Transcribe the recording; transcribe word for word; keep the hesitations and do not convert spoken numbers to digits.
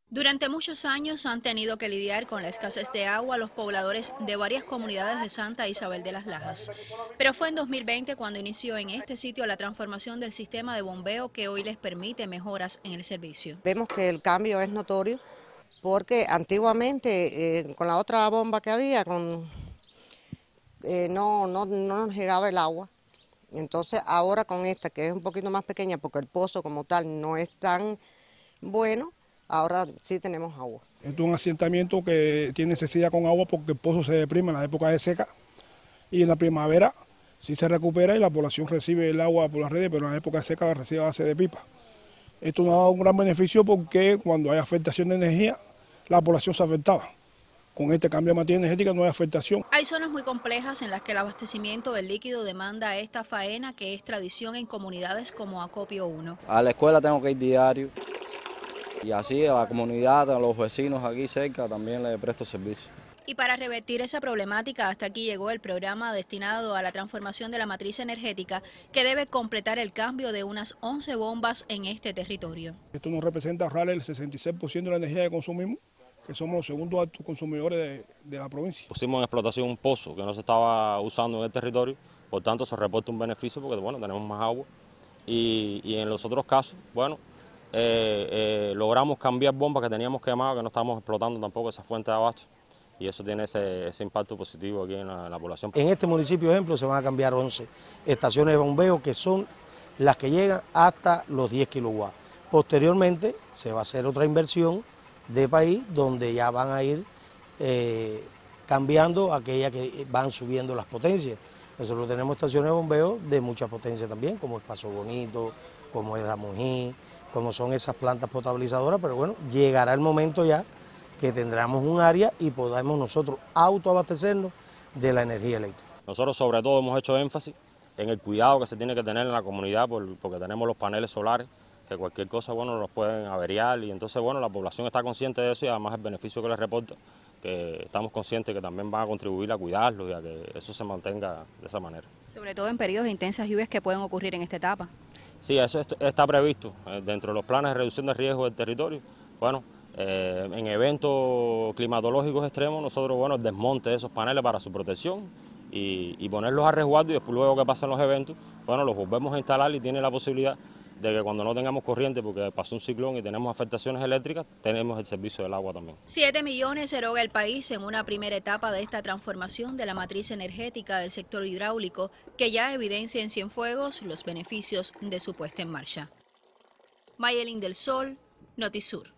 Durante muchos años han tenido que lidiar con la escasez de agua los pobladores de varias comunidades de Santa Isabel de las Lajas. Pero fue en dos mil veinte cuando inició en este sitio la transformación del sistema de bombeo que hoy les permite mejoras en el servicio. Vemos que el cambio es notorio porque antiguamente eh, con la otra bomba que había con, eh, no, no, no nos llegaba el agua. Entonces ahora con esta que es un poquito más pequeña porque el pozo como tal no es tan bueno, ahora sí tenemos agua. Esto es un asentamiento que tiene necesidad con agua porque el pozo se deprime en la época de seca y en la primavera sí se recupera y la población recibe el agua por las redes, pero en la época de seca la recibe a base de pipa. Esto nos ha dado un gran beneficio porque cuando hay afectación de energía, la población se afectaba. Con este cambio de materia energética no hay afectación. Hay zonas muy complejas en las que el abastecimiento del líquido demanda esta faena que es tradición en comunidades como Acopio uno. A la escuela tengo que ir diario y así a la comunidad, a los vecinos aquí cerca también les presto servicio. Y para revertir esa problemática, hasta aquí llegó el programa destinado a la transformación de la matriz energética que debe completar el cambio de unas once bombas en este territorio. Esto nos representa ahorrar el sesenta y seis por ciento de la energía que consumimos, que somos los segundos altos consumidores de, de la provincia. Pusimos en explotación un pozo que no se estaba usando en el territorio, por tanto se reporta un beneficio porque bueno, tenemos más agua y, y en los otros casos, bueno, eh, eh, logramos cambiar bombas que teníamos quemadas, que no estábamos explotando tampoco esa fuente de abasto. Y eso tiene ese, ese impacto positivo aquí en la, en la población. En este municipio, ejemplo, se van a cambiar once estaciones de bombeo que son las que llegan hasta los diez kilowatts. Posteriormente se va a hacer otra inversión de país donde ya van a ir eh, cambiando aquellas que van subiendo las potencias. Nosotros tenemos estaciones de bombeo de mucha potencia también, como es Paso Bonito, como es Damují, como son esas plantas potabilizadoras, pero bueno, llegará el momento ya que tendremos un área y podamos nosotros autoabastecernos de la energía eléctrica. Nosotros sobre todo hemos hecho énfasis en el cuidado que se tiene que tener en la comunidad por, porque tenemos los paneles solares, que cualquier cosa bueno nos pueden averiar y entonces bueno la población está consciente de eso y además el beneficio que les reporta, que estamos conscientes que también van a contribuir a cuidarlos y a que eso se mantenga de esa manera. Sobre todo en periodos de intensas lluvias que pueden ocurrir en esta etapa. Sí, eso está previsto dentro de los planes de reducción de riesgo del territorio. Bueno, Eh, en eventos climatológicos extremos, nosotros, bueno, el desmonte de esos paneles para su protección y, y ponerlos a resguardo y después luego que pasen los eventos, bueno, los volvemos a instalar y tiene la posibilidad de que cuando no tengamos corriente, porque pasó un ciclón y tenemos afectaciones eléctricas, tenemos el servicio del agua también. Siete millones eroga el país en una primera etapa de esta transformación de la matriz energética del sector hidráulico que ya evidencia en Cienfuegos los beneficios de su puesta en marcha. Mayelín del Sol, Notisur.